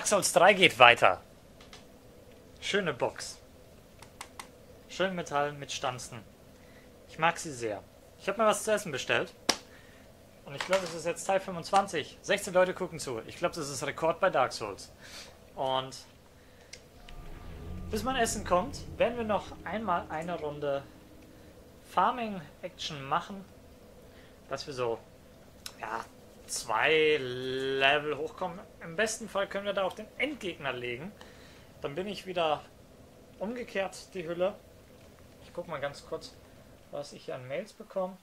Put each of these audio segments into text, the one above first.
Dark Souls 3 geht weiter. Schöne Box. Schön Metall mit Stanzen. Ich mag sie sehr. Ich habe mir was zu essen bestellt. Und ich glaube, es ist jetzt Teil 25. 16 Leute gucken zu. Ich glaube, das ist Rekord bei Dark Souls. Und bis mein Essen kommt, werden wir noch einmal eine Runde Farming Action machen. Dass wir so, ja, 2 Level hochkommen. Im besten Fall können wir da auch den Endgegner legen. Dann bin ich wieder umgekehrt, die Hülle. Ich gucke mal ganz kurz, was ich hier an Mails bekomme.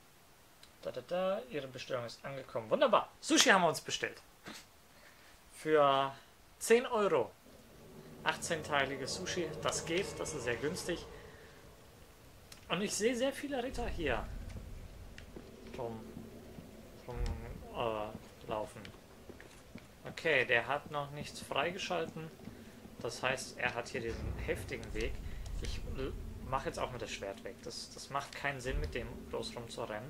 Ihre Bestellung ist angekommen. Wunderbar. Sushi haben wir uns bestellt. Für 10 Euro. 18-teiliges Sushi. Das geht. Das ist sehr günstig. Und ich sehe sehr viele Ritter hier laufen. Okay, der hat noch nichts freigeschalten. Das heißt, er hat hier diesen heftigen Weg. Ich mache jetzt auch mit das Schwert weg. Das macht keinen Sinn, mit dem bloß rumzurennen.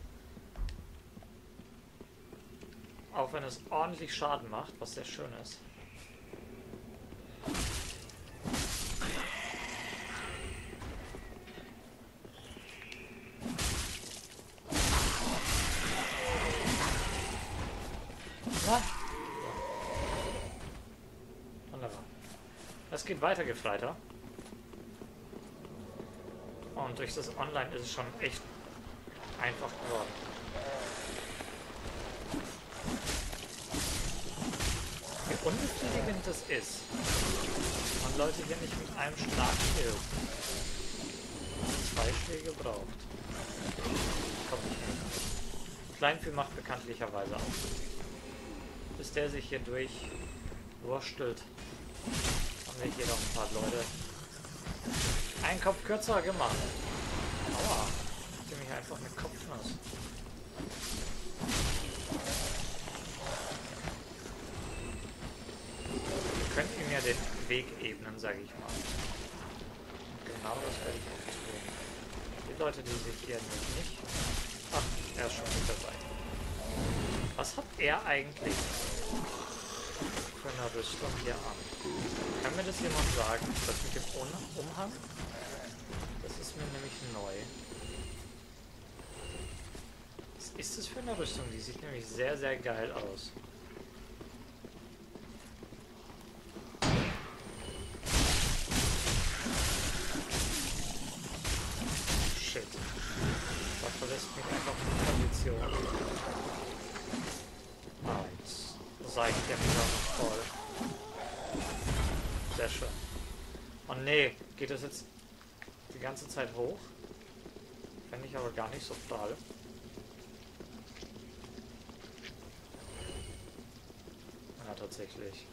Auch wenn es ordentlich Schaden macht, was sehr schön ist. Na? Wunderbar. Es geht weiter, Gefreiter. Und durch das Online ist es schon echt einfach geworden. Wie unbefriedigend das ist, man Leute hier nicht mit einem Schlag killt. 2 Schläge braucht. Kommt nicht hin. Kleinvieh macht bekanntlicherweise auch. Bis der sich hier durchwurstelt, haben wir hier noch ein paar Leute einen Kopf kürzer gemacht. Aua, ich mich einfach mit Kopfnuss. Wir könnten ihm ja den Weg ebnen, sage ich mal. Und genau das werde ich auch tun. Die Leute, die sich hier nicht... Ach, er ist schon mit dabei. Was hat er eigentlich für eine Rüstung hier an? Kann mir das jemand sagen? Das mit dem Umhang? Das ist mir nämlich neu. Was ist das für eine Rüstung? Die sieht nämlich sehr, sehr geil aus. Shit. Das verlässt mich einfach die Kondition. Ah, jetzt sage ich der wieder noch voll. Sehr schön. Oh nee, geht das jetzt die ganze Zeit hoch? Fände ich aber gar nicht so prall. Ja, tatsächlich.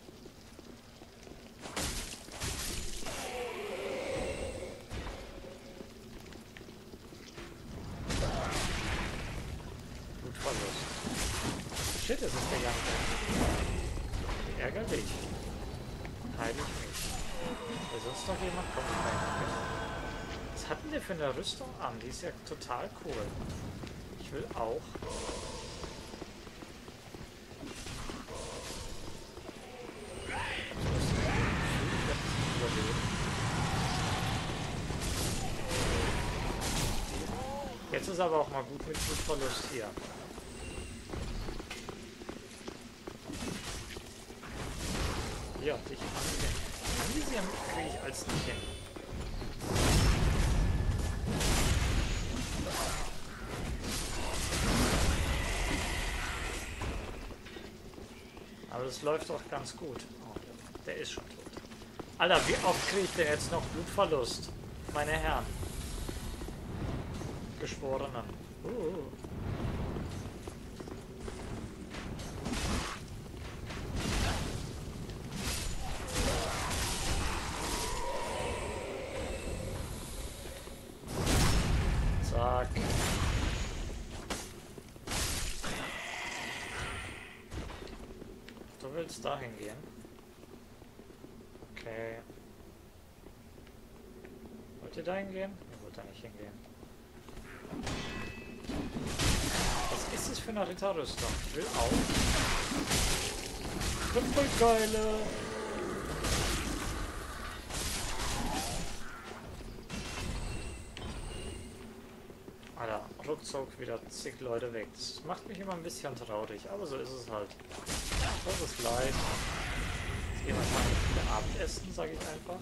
Blutverlust. Shit, das ist der Janke. Wie ärgerlich. Heilig mich. Weil sonst noch jemand kommt rein. Was hat denn der für eine Rüstung an? Die ist ja total cool. Ich will auch. Jetzt ist aber auch mal gut mit Blutverlust hier. Ja, dich anvisieren kriege ich als nicht hin. Aber das läuft doch ganz gut. Oh, der ist schon tot. Alter, wie oft kriege ich denn jetzt noch Blutverlust? Meine Herren. Geschworenen. Zack. Du willst dahin gehen? Okay. Wollt ihr dahin gehen? Ihr wollt da nicht hingehen. Was ist das für eine Ritterrüstung? Ich will auch. Krüppelkeule. Alter, ruckzuck wieder zig Leute weg. Das macht mich immer ein bisschen traurig, aber so ist es halt. Das ist live. Jetzt gehen wir mal wieder Abendessen, sage ich einfach.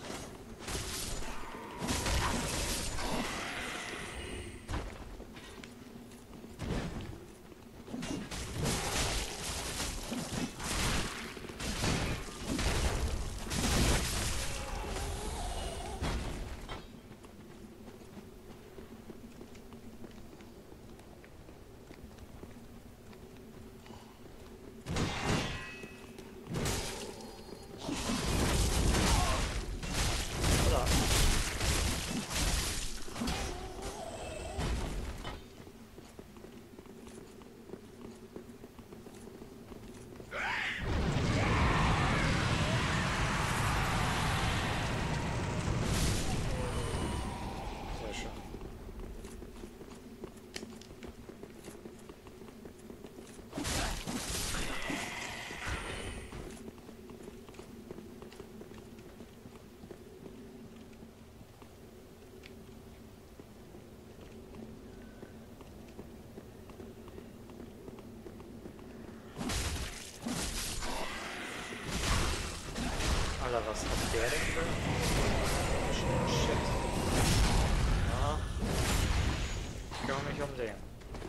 Alter, was hat der denn für? Shit. Ja. Ich kümmere mich um den.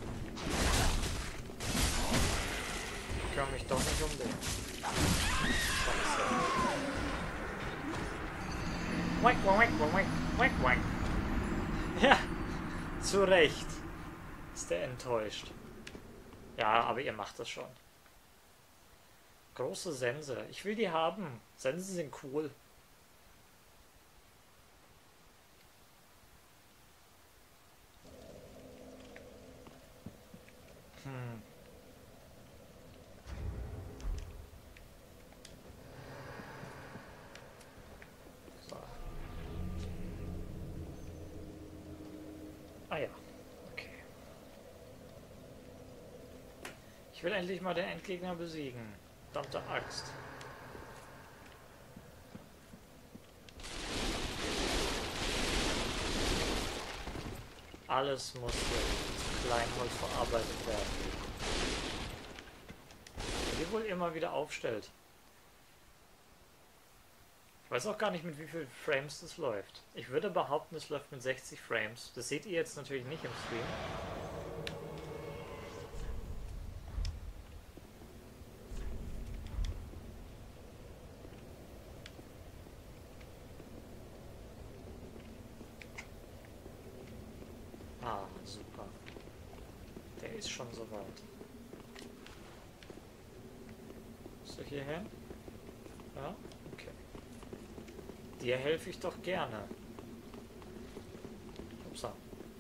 Ich kümmere mich doch nicht um den. Scheiße. Wank, wank, wank, wank, wank. Ja, zu Recht ist der enttäuscht. Ja, aber ihr macht das schon. Große Sense. Ich will die haben. Sensen sind cool. So. Ah ja. Okay. Ich will endlich mal den Endgegner besiegen. Verdammte Axt. Alles muss mit Kleinholz verarbeitet werden. Die wohl immer wieder aufstellt. Ich weiß auch gar nicht, mit wie vielen Frames das läuft. Ich würde behaupten, es läuft mit 60 Frames. Das seht ihr jetzt natürlich nicht im Stream. Ah, super. Der ist schon soweit. Bist du hier hin? Ja? Okay. Dir helfe ich doch gerne. Upsa.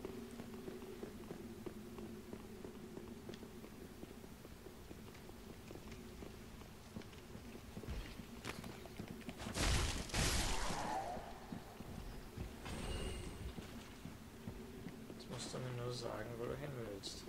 Jetzt musst du mir nur sagen, wo du hin willst.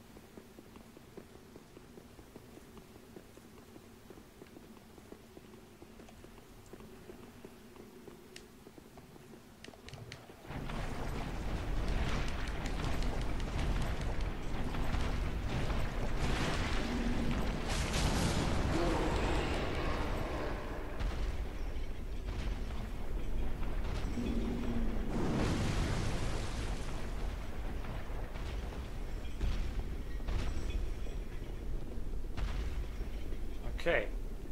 Okay.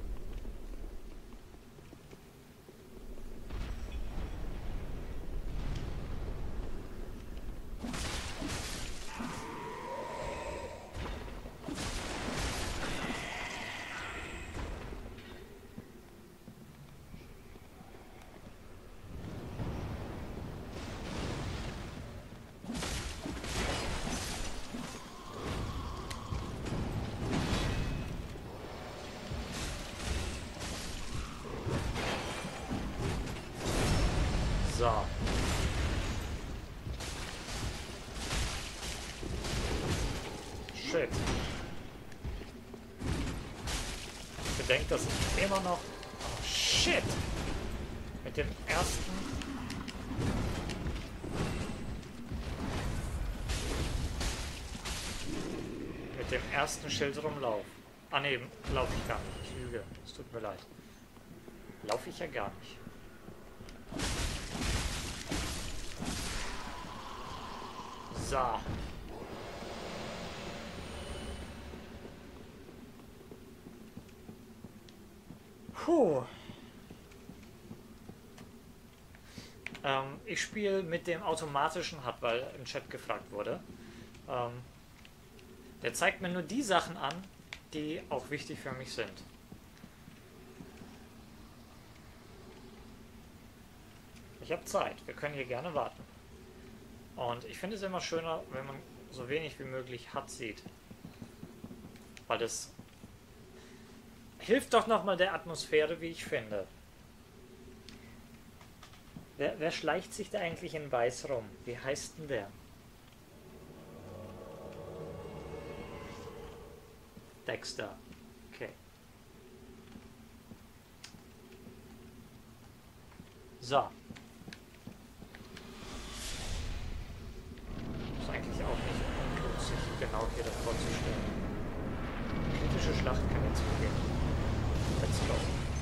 So. Shit. bedenkt, dass ich immer noch... Oh, shit! Mit dem ersten... Mit dem ersten Schild rumlauf. Ah ne, laufe ich gar nicht. Ich lüge. Es tut mir leid. Laufe ich ja gar nicht. So. Puh. Ich spiele mit dem automatischen HUD, weil im Chat gefragt wurde. Der zeigt mir nur die Sachen an, die auch wichtig für mich sind. Ich habe Zeit, wir können hier gerne warten. Und ich finde es immer schöner, wenn man so wenig wie möglich HUD sieht. Weil das hilft doch nochmal der Atmosphäre, wie ich finde. Wer schleicht sich da eigentlich in Weiß rum? Wie heißt denn der? Dexter. Okay. So. Ist eigentlich auch nicht unklug, sich genau hier davor zu stellen. Kritische Schlacht kann jetzt beginnen. Let's go.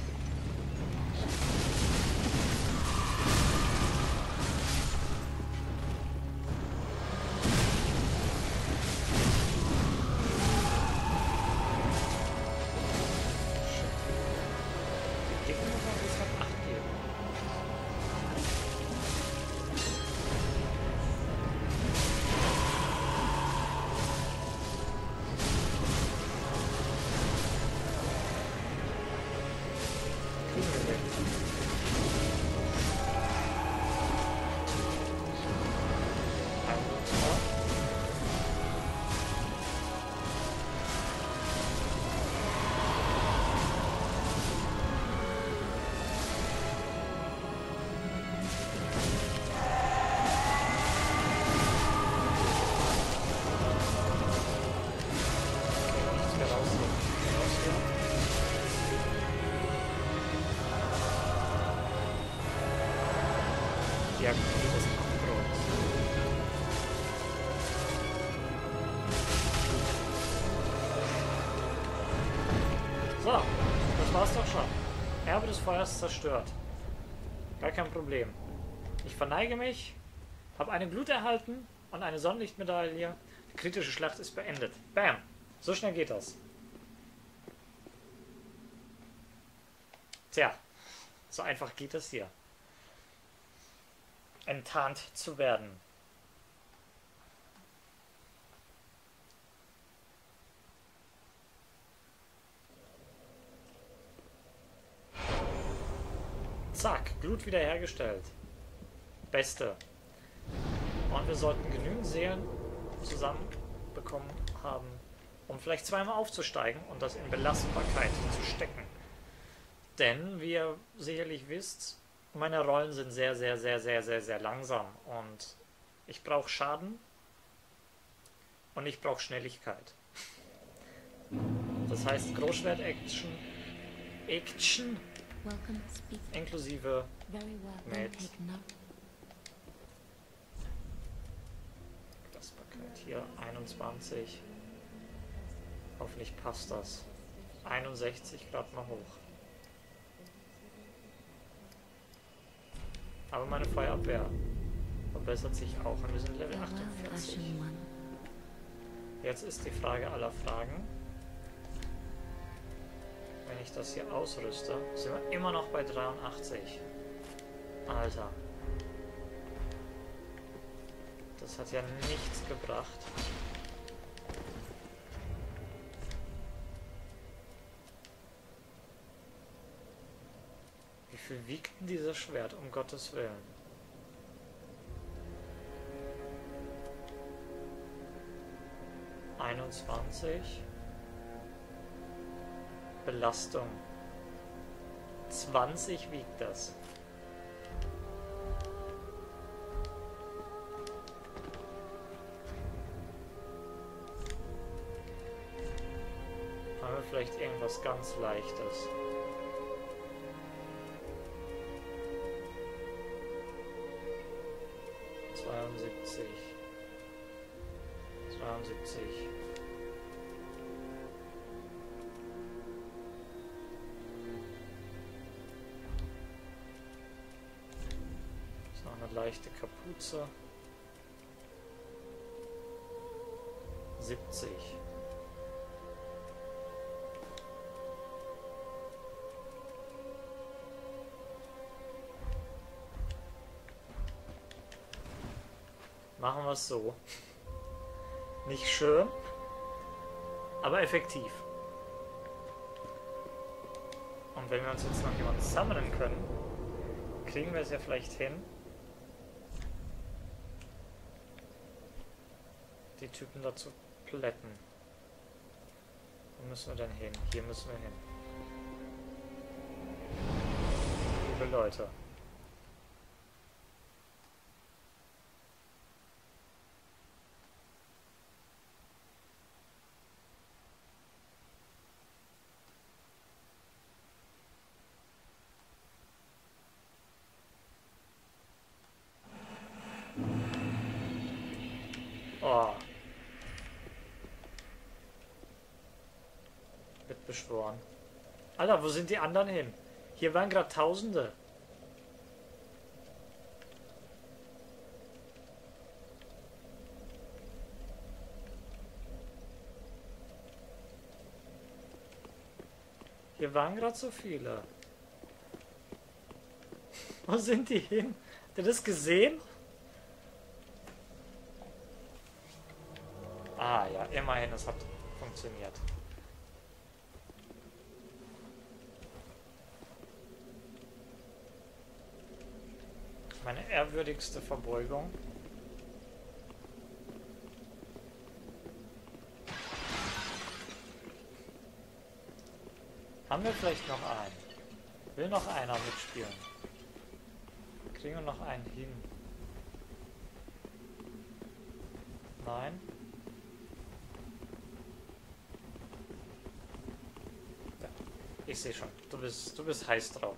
So, das war's doch schon. Erbe des Feuers zerstört. Gar kein Problem. Ich verneige mich, habe eine Glut erhalten und eine Sonnenlichtmedaille. Die kritische Schlacht ist beendet. Bam! So schnell geht das. Tja, so einfach geht das hier. Enttarnt zu werden. Zack, Glut wiederhergestellt. Beste. Und wir sollten genügend Seelen zusammenbekommen haben, um vielleicht zweimal aufzusteigen und das in Belastbarkeit zu stecken. Denn, wie ihr sicherlich wisst, meine Rollen sind sehr, sehr, sehr, sehr, sehr, sehr langsam. Und ich brauche Schaden und ich brauche Schnelligkeit. Das heißt Großschwert-Action, inklusive mit Belastbarkeit. Hier 21. Hoffentlich passt das. 61 Grad mal hoch. Aber meine Feuerabwehr verbessert sich auch und wir sind Level 48. Jetzt ist die Frage aller Fragen. Wenn ich das hier ausrüste, sind wir immer noch bei 83. Alter. Das hat ja nichts gebracht. Wie viel wiegt denn dieses Schwert, um Gottes Willen? ...21... Belastung. 20 wiegt das. Haben wir vielleicht irgendwas ganz Leichtes. ...72... 72... Ist noch eine leichte Kapuze. 70. Machen wir es so. Nicht schön, aber effektiv. Und wenn wir uns jetzt noch jemanden sammeln können, kriegen wir es ja vielleicht hin, die Typen dazu plätten. Wo müssen wir denn hin? Hier müssen wir hin. Liebe Leute. Oh. Wird beschworen. Alter, wo sind die anderen hin? Hier waren gerade Tausende. Hier waren gerade so viele. Wo sind die hin? Habt ihr das gesehen? Ah ja, immerhin, es hat funktioniert. Meine ehrwürdigste Verbeugung. Haben wir vielleicht noch einen? Will noch einer mitspielen? Kriegen wir noch einen hin? Nein? Ja, ich sehe schon. Du bist heiß drauf.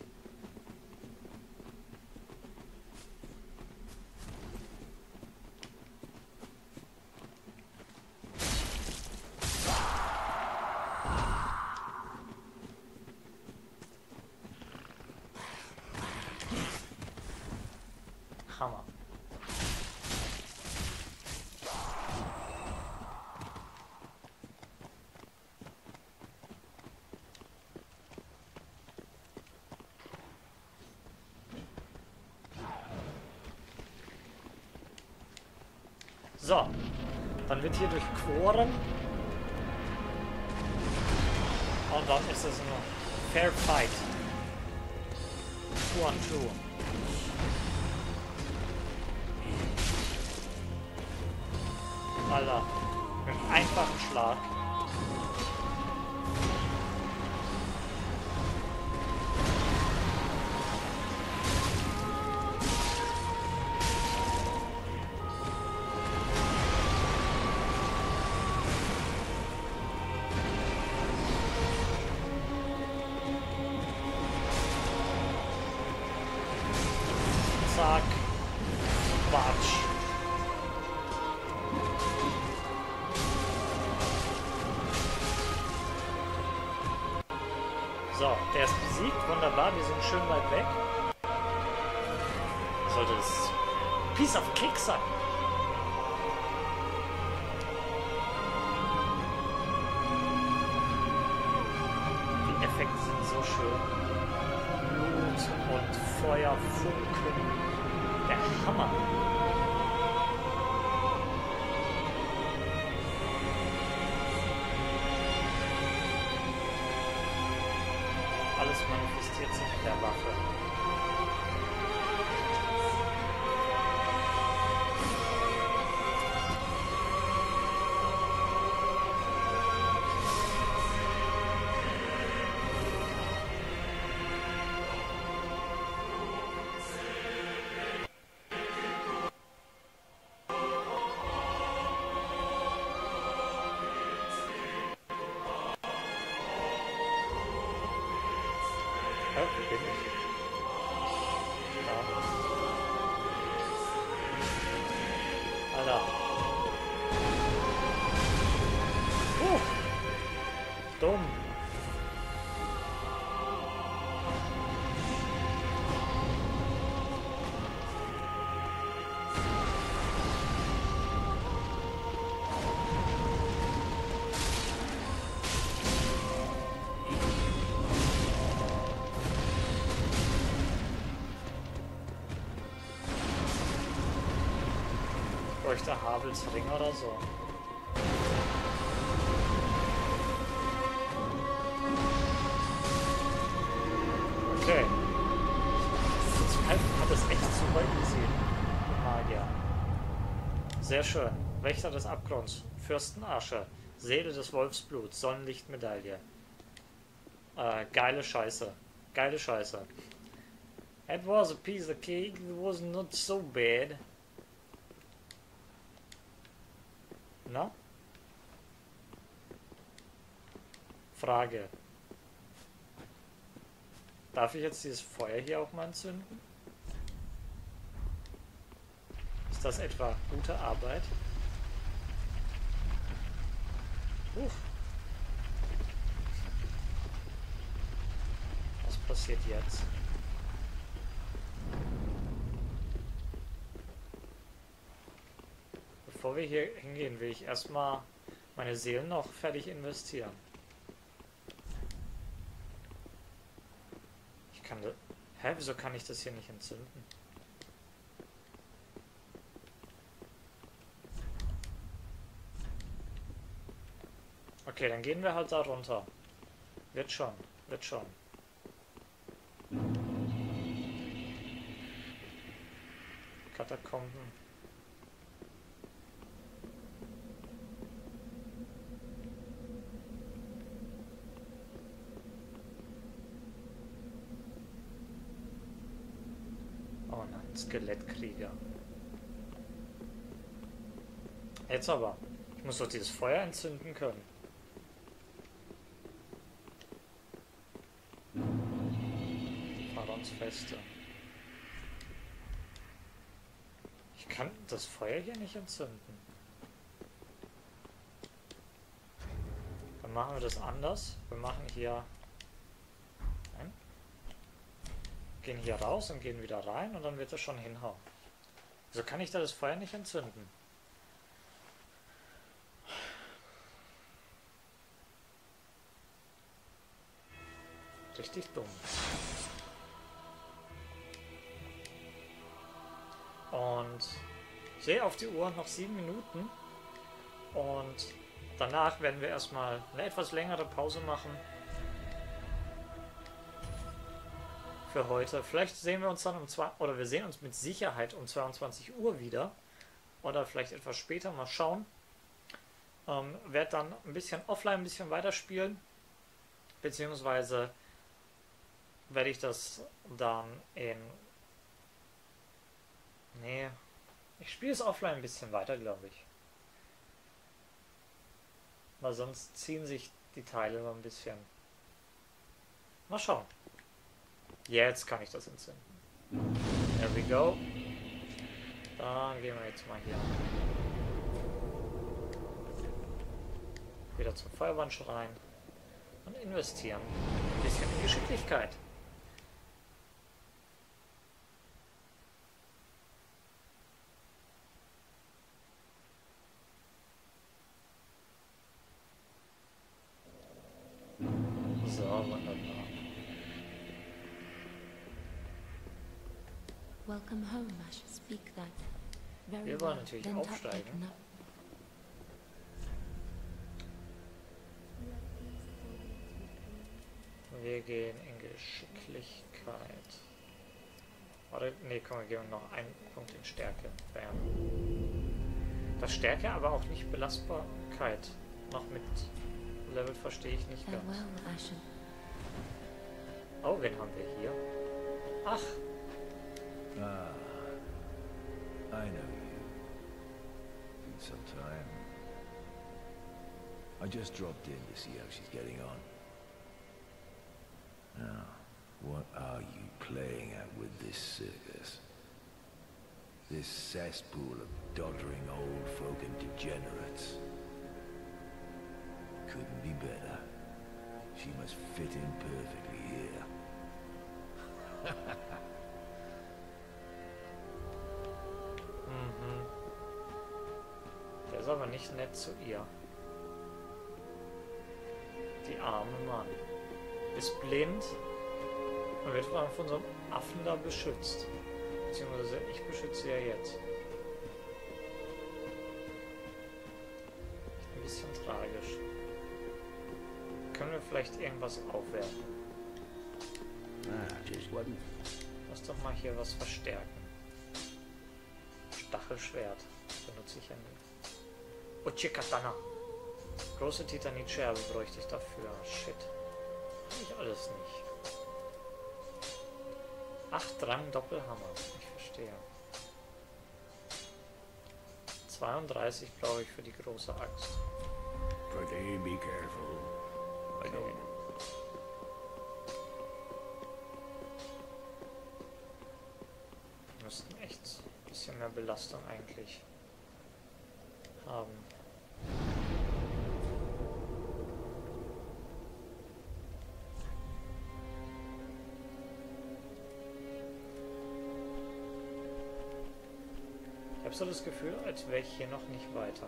Hammer. So, dann wird hier durchquoren und dann ist es ein Fair Fight. 2 on 2. Alter, mit einem einfachen Schlag. Zack. Quatsch. So, der ist besiegt. Wunderbar, wir sind schön weit weg. Sollte es Piece of Cake sein. Die Effekte sind so schön. Blut und Feuer, Funken. Der Hammer. Alles manifestiert sich in der Waffe. wo bin ich? Da. Alter. Dumm. Bräuchte Havels Ring oder so. Okay. Hat es echt super easy. Magier. Sehr schön. Wächter des Abgrunds. Fürstenasche. Seele des Wolfsbluts. Sonnenlichtmedaille. Geile Scheiße. Geile Scheiße. It was a piece of cake. It was not so bad. Na? Frage. Darf ich jetzt dieses Feuer hier auch mal entzünden? Ist das etwa gute Arbeit? Was passiert jetzt? Bevor wir hier hingehen, will ich erstmal meine Seelen noch fertig investieren. Ich kann das... Hä, wieso kann ich das hier nicht entzünden? Okay, dann gehen wir halt da runter. Wird schon, wird schon. Katakomben. Oh nein, Skelettkrieger. Jetzt aber. Ich muss doch dieses Feuer entzünden können. Feste. Ich kann das Feuer hier nicht entzünden. Dann machen wir das anders. Wir machen hier... Nein. Gehen hier raus und gehen wieder rein und dann wird es schon hinhauen. Wieso kann ich da das Feuer nicht entzünden? Richtig dumm. Und ich sehe auf die Uhr noch 7 Minuten und danach werden wir erstmal eine etwas längere Pause machen für heute. Vielleicht sehen wir uns dann oder wir sehen uns mit Sicherheit um 22 Uhr wieder oder vielleicht etwas später, mal schauen. Werde dann ein bisschen offline ein bisschen weiterspielen, beziehungsweise werde ich das dann in... Nee, ich spiele es offline ein bisschen weiter, glaube ich. Weil sonst ziehen sich die Teile so ein bisschen. Mal schauen. Jetzt kann ich das entzünden. There we go. Dann gehen wir jetzt mal hier. Wieder zum Feuerwandschrein. Und investieren. Ein bisschen in Geschicklichkeit. So, wunderbar. Welcome home, Ash. Speak that. Very Wir wollen natürlich aufsteigen. Wir gehen in Geschicklichkeit. Oder, nee, komm, wir geben noch einen Punkt in Stärke. Bam. Das Stärke, aber auch nicht Belastbarkeit. Noch mit Level verstehe ich nicht ganz. Oh, wen haben wir hier? Ach. Ah, I know you. Been some time. I just dropped in to see how she's getting on. Now, What are you playing at with this circus? This cesspool of doddering old folk and degenerates. Couldn't be better. She must fit in perfectly here. Mhm. Der ist aber nicht nett zu ihr. Die arme Mann. Ist blind und wird von unserem Affen da beschützt. Beziehungsweise ich beschütze sie ja jetzt. Ein bisschen tragisch. Können wir vielleicht irgendwas aufwerten? Lass doch mal hier was verstärken. Stachelschwert. Benutze ich ja nie. Uchikatana. Große Titanitscherbe bräuchte ich dafür. Shit. Hab ich alles nicht. 8 Drang Doppelhammer. Ich verstehe. 32 brauche ich für die große Axt. Pretty be careful. Okay. Wir müssten echt ein bisschen mehr Belastung eigentlich haben. Ich habe so das Gefühl, als wäre ich hier noch nicht weiter.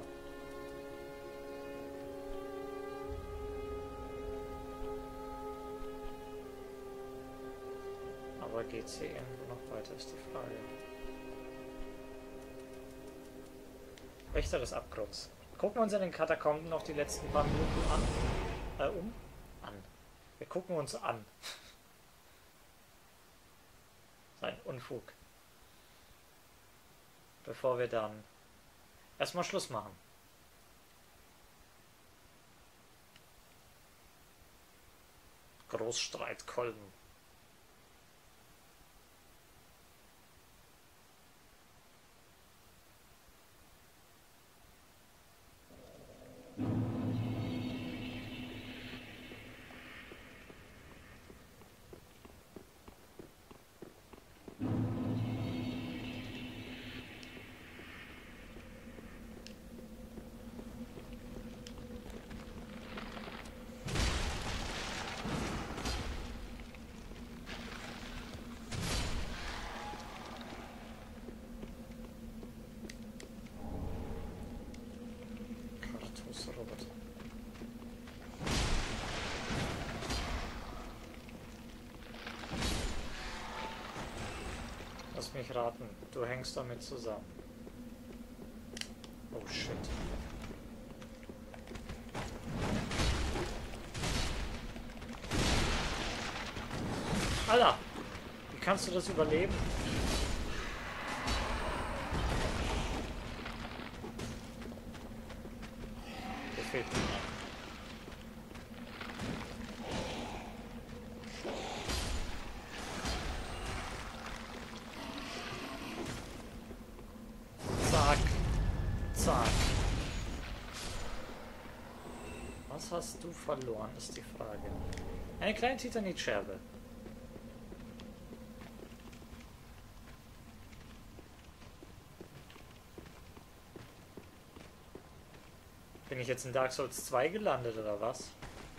Aber geht's hier irgendwo noch weiter, ist die Frage. Wächter des Abgrunds. Gucken wir uns in den Katakomben noch die letzten paar Minuten an. Wir gucken uns an. Sein Unfug. Bevor wir dann erstmal Schluss machen. Großstreitkolben. Robert. Lass mich raten, du hängst damit zusammen. Oh shit. Alter, wie kannst du das überleben? Fehlt mir. Zack. Zack. Was hast du verloren, ist die Frage. Eine kleine Titanitscherbe. Bin ich jetzt in Dark Souls 2 gelandet, oder was?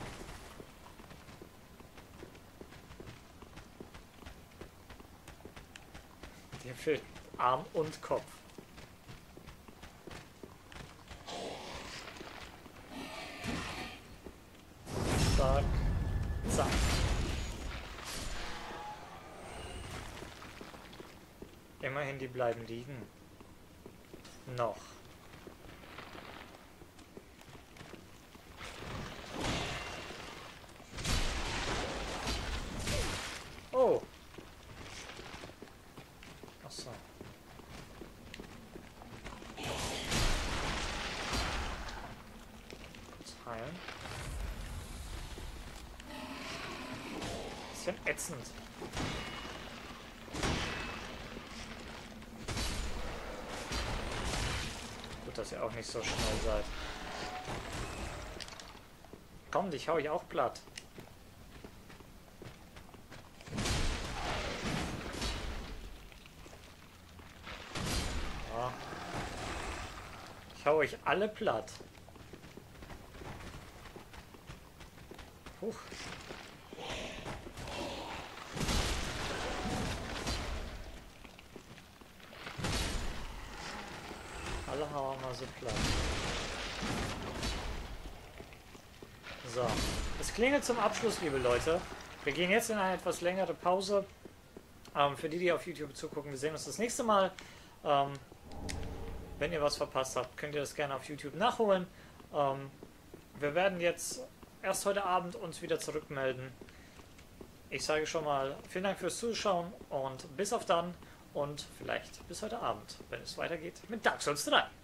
Dir fehlt Arm und Kopf. Zack. Zack. Immerhin, die bleiben liegen. Noch. Oh. Ach so. Kurz heilen. Bisschen ätzend. Gut, dass ihr auch nicht so schnell seid. Komm, dich hau ich auch platt. Ich hau euch alle platt. Huch. Alle hauen wir so platt. So. Es klingelt zum Abschluss, liebe Leute. Wir gehen jetzt in eine etwas längere Pause. Für die auf YouTube zugucken, wir sehen uns das nächste Mal. Wenn ihr was verpasst habt, könnt ihr das gerne auf YouTube nachholen. Wir werden jetzt erst heute Abend uns wieder zurückmelden. Ich sage schon mal vielen Dank fürs Zuschauen und bis auf dann und vielleicht bis heute Abend, wenn es weitergeht mit Dark Souls 3.